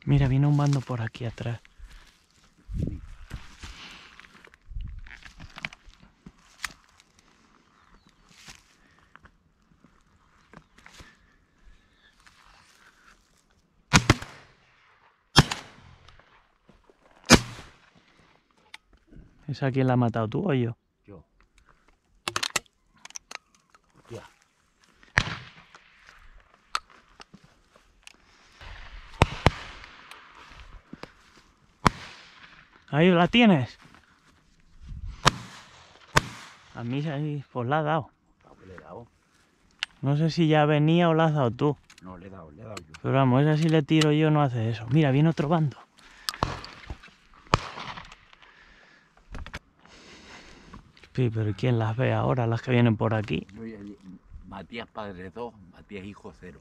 Mira, viene un bando por aquí atrás. ¿Esa quién la ha matado, tú o yo? Yo. Hostia. Ahí la tienes. A mí ahí, pues la ha dado. Le he dado. No sé si ya venía o la has dado tú. No, le he dado yo. Pero vamos, esa si le tiro yo no hace eso. Mira, viene otro bando. Sí, pero ¿quién las ve ahora, las que vienen por aquí? Yo, Matías padre 2, Matías hijo 0.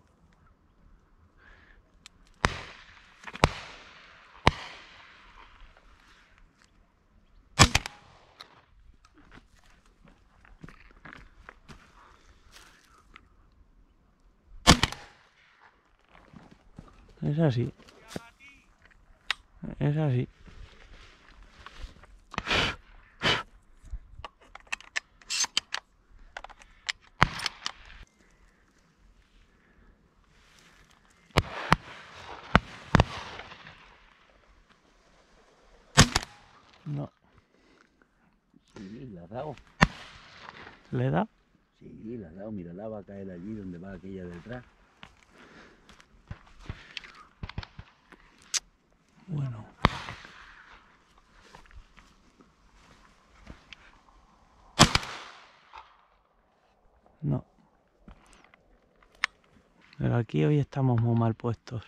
Es así. Es así. No. Sí, la has dado. ¿Le da? Sí, la has dado. Mira, la va a caer allí donde va aquella detrás. Bueno. No. Pero aquí hoy estamos muy mal puestos.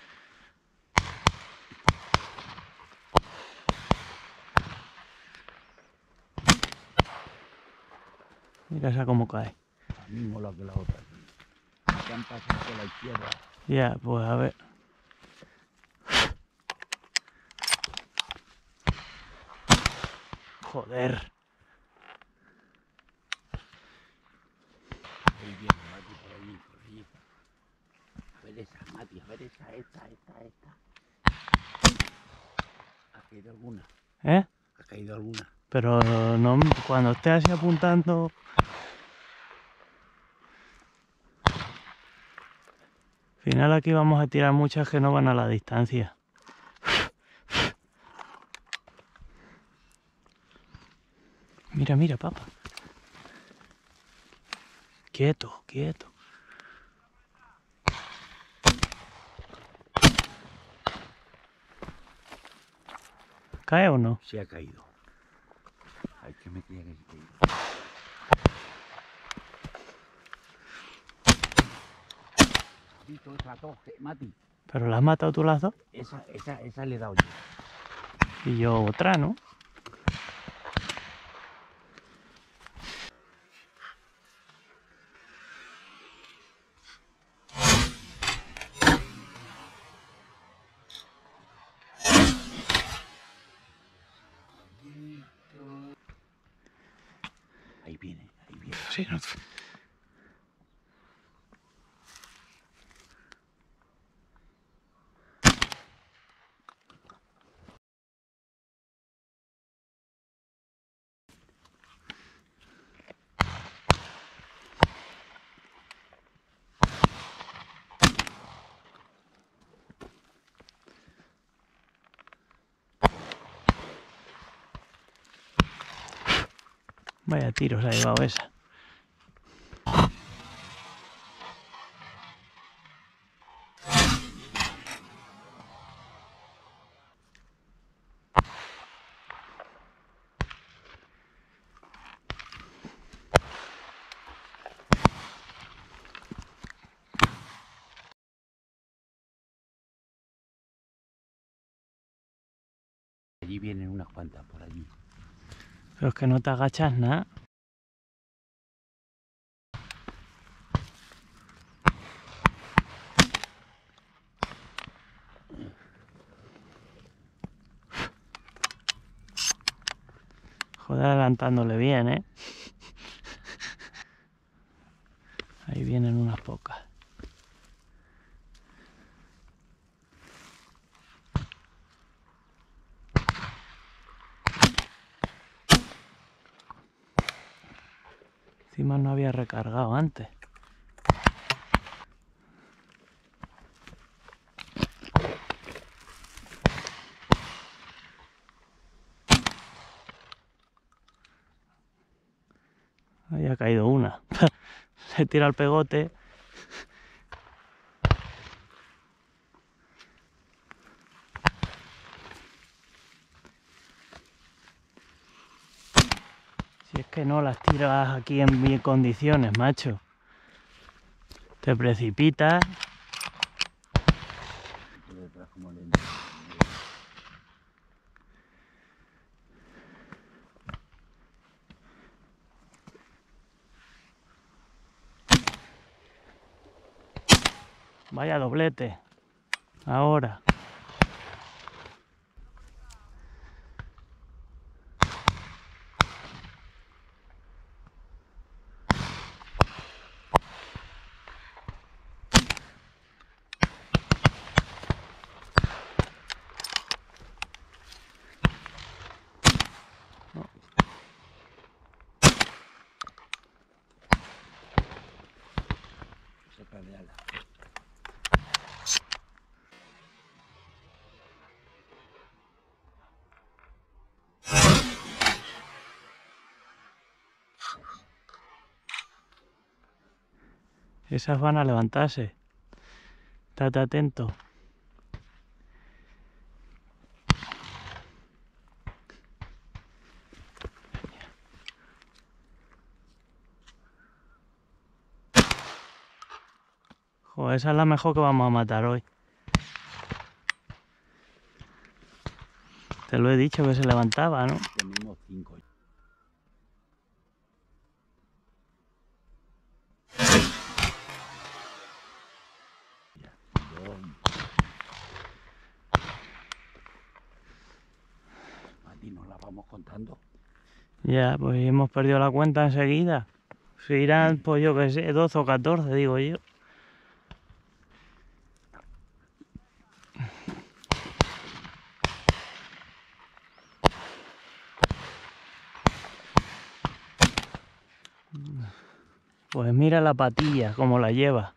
Mira esa cómo cae. La mismo la que la otra. Se han pasado por la izquierda. Ya, pues a ver. Joder. Ahí viene Mati por allí, por allí. A ver esa, Mati, a ver esa, esta. ¿Ha caído alguna? ¿Eh? ¿Ha caído alguna? Pero no, cuando esté así apuntando... Al final aquí vamos a tirar muchas que no van a la distancia. Mira, mira, papá. Quieto, quieto. ¿Cae o no? Se ha caído. Ay, que me creía que se caído. Visto esa dos, Mati. ¿Pero las has matado tú las dos? Esa le he dado yo. Y yo otra, ¿no? Ahí viene, ahí viene. Sí, no. Vaya tiros ha llevado esa. Allí vienen unas cuantas por allí. Pero es que no te agachas nada. Joder, adelantándole bien, ¿eh? Ahí vienen unas pocas. Encima no había recargado antes. Ahí ha caído una. Se tira el pegote. Si es que no las tiras aquí en mis condiciones, macho. Te precipitas. Vaya doblete. Ahora. De ala. Esas van a levantarse. Estate atento. Joder, esa es la mejor que vamos a matar hoy. Te lo he dicho que se levantaba, ¿no? Tenemos 5. Mati, nos la vamos contando. Ya, pues hemos perdido la cuenta enseguida. Se irán, pues yo qué sé, 12 o 14, digo yo. Pues mira la patilla, cómo la lleva.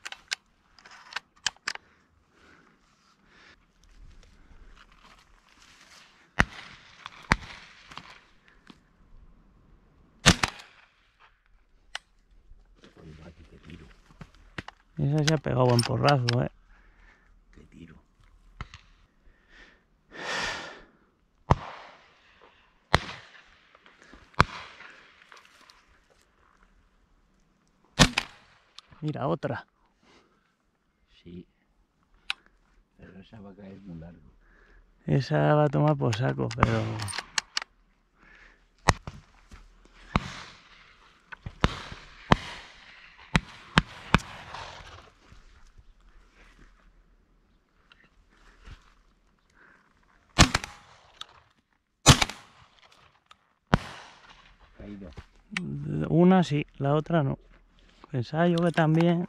Oye, Mati, qué tiro. Esa se ha pegado buen porrazo, ¿eh? Qué tiro. Mira, otra. Sí. Pero esa va a caer muy largo. Esa va a tomar por saco, pero... Caído. Una sí, la otra no. Pensaba yo que también...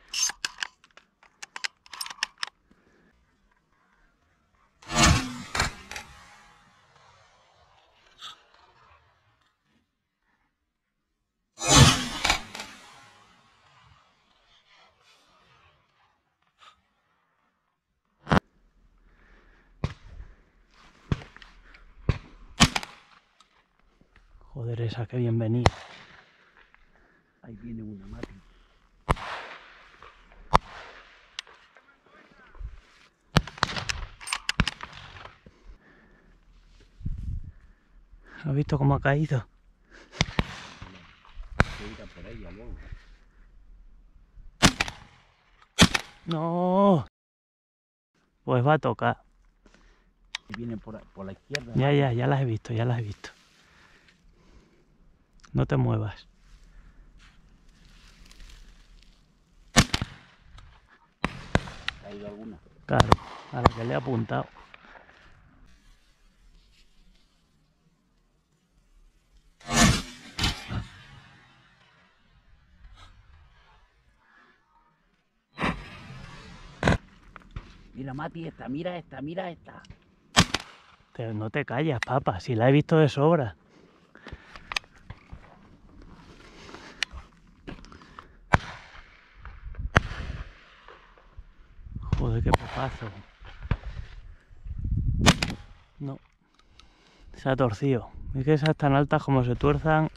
Joder, esa que bien venía. Ahí viene una, Mati. ¿Has visto cómo ha caído? Se irá por ella luego. ¡No! Pues va a tocar. Viene por la izquierda. Ya las he visto, ya las he visto. No te muevas. ¿Ha caído alguna? Claro, a la que le he apuntado. Mira, Mati, esta, mira esta, mira esta. No te callas, papa, si la he visto de sobra. qué pepazo. No. Se ha torcido. Es que esas tan altas como se tuerzan.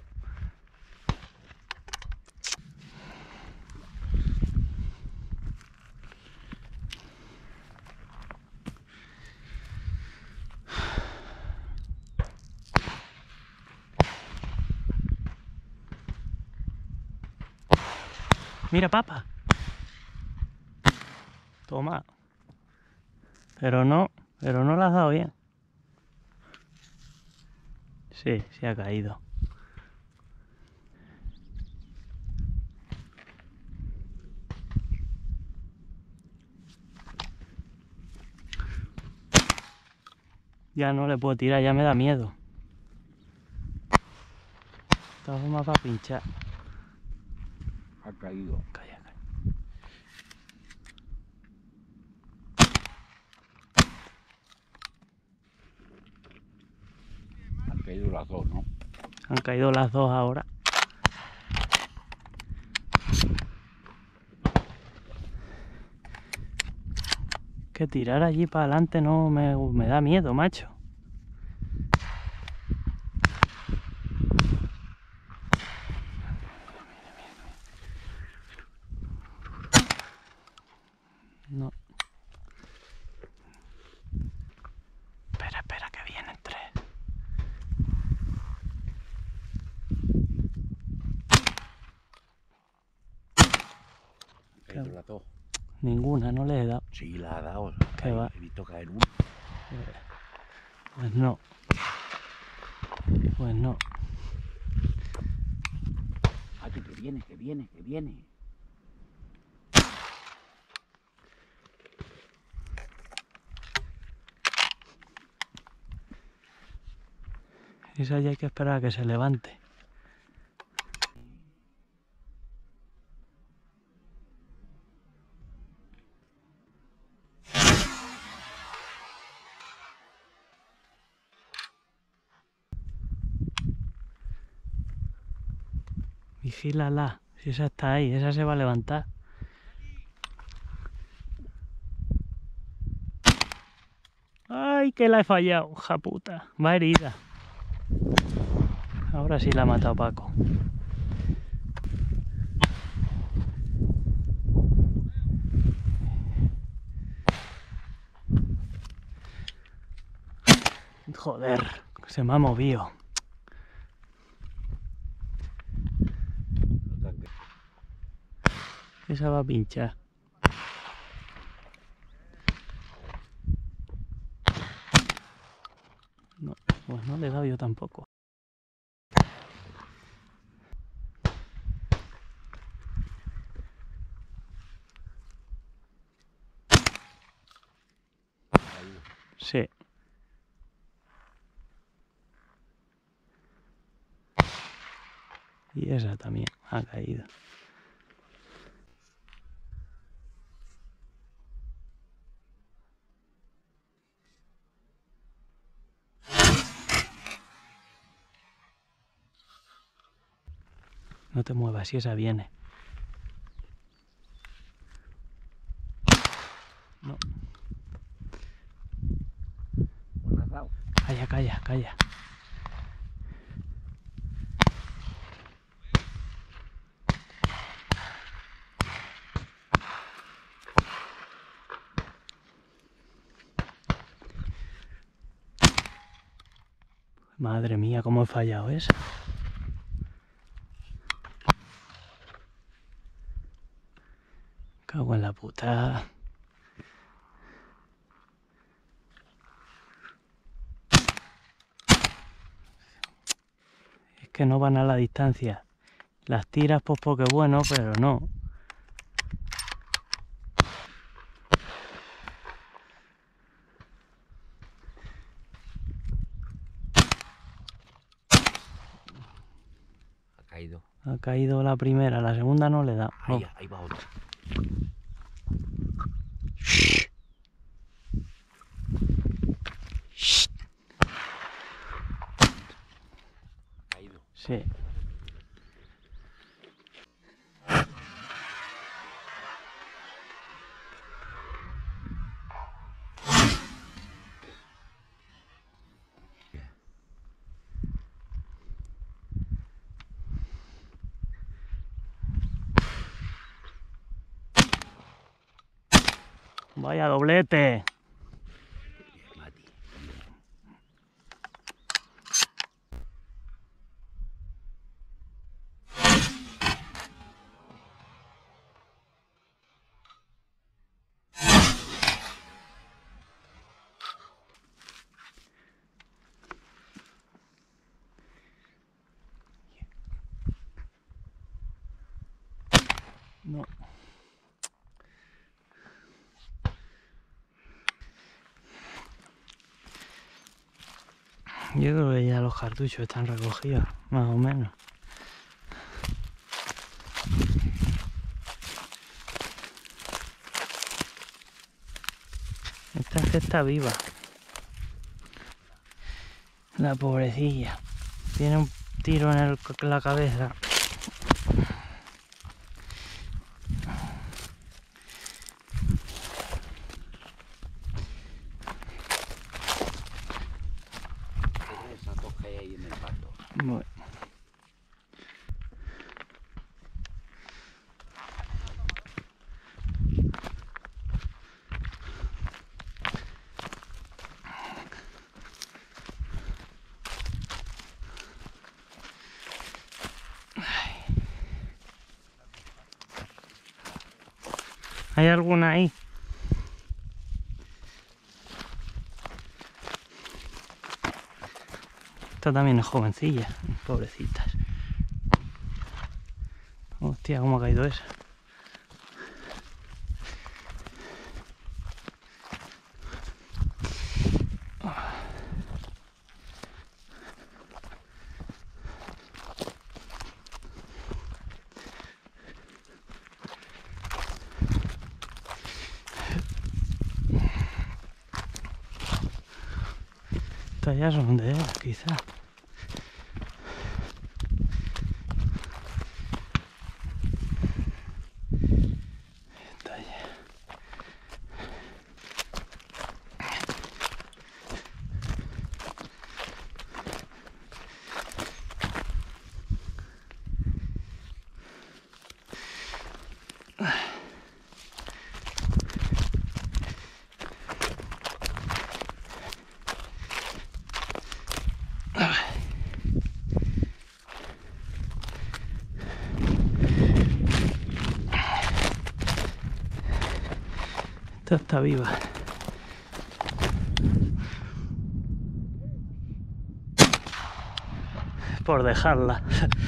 Mira, papa. Toma. Pero no la has dado bien. Sí, se ha caído. Ya no le puedo tirar, ya me da miedo. De todas formas va a pinchar. Ha caído. Calla, calla. Han caído las dos, ¿no? Han caído las dos ahora. Que tirar allí para adelante no me da miedo, macho. No. Espera, que vienen tres. Han caído las dos. Ninguna, no le he dado. Sí, la ha dado. ¿Qué va? He visto caer uno. Pues no. Pues no. Ah, que viene, que viene, que viene. Esa ya hay que esperar a que se levante. Vigílala. Si esa está ahí, esa se va a levantar. ¡Ay, que la he fallado! ¡Japuta! Va herida. Ahora sí la ha matado Paco. Joder, se me ha movido. Esa va a pinchar. No, pues no le he dado yo tampoco. Sí. Y esa también ha caído. No te muevas, si esa viene. No. ¿Pues la has dado? Calla, calla, calla. Madre mía, cómo he fallado esa. Cago en la puta. Es que no van a la distancia. Las tiras pues porque bueno, pero no. Ha caído. Ha caído la primera, la segunda no le da. Ahí, ahí va otra. Ha caído. Sí. Vaya doblete. Bien, Mati. Bien. No. Yo creo que ya los cartuchos están recogidos, más o menos. Esta es que está viva. La pobrecilla. Tiene un tiro en la cabeza. Esa toca ahí en el pato. Bueno. ¿Hay alguna ahí? Esta también es jovencilla, pobrecitas. Hostia, cómo ha caído esa. Estas ya son de él, quizá. Esta ya. Esta está viva. Por dejarla.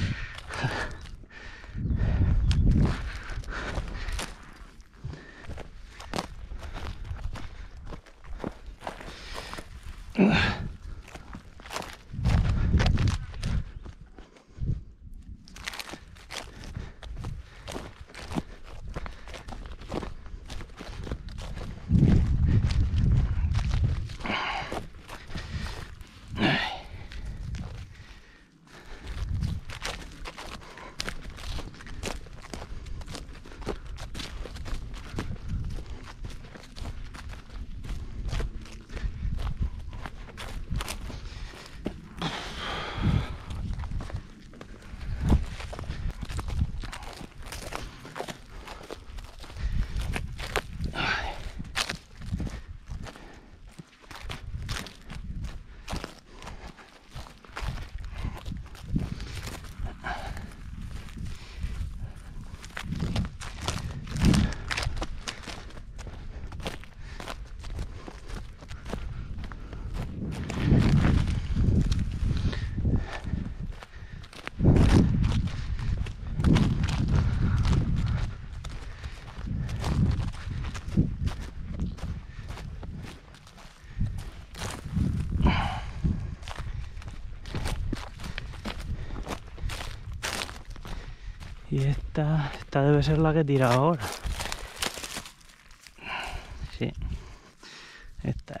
Y esta debe ser la que tira ahora. Sí, esta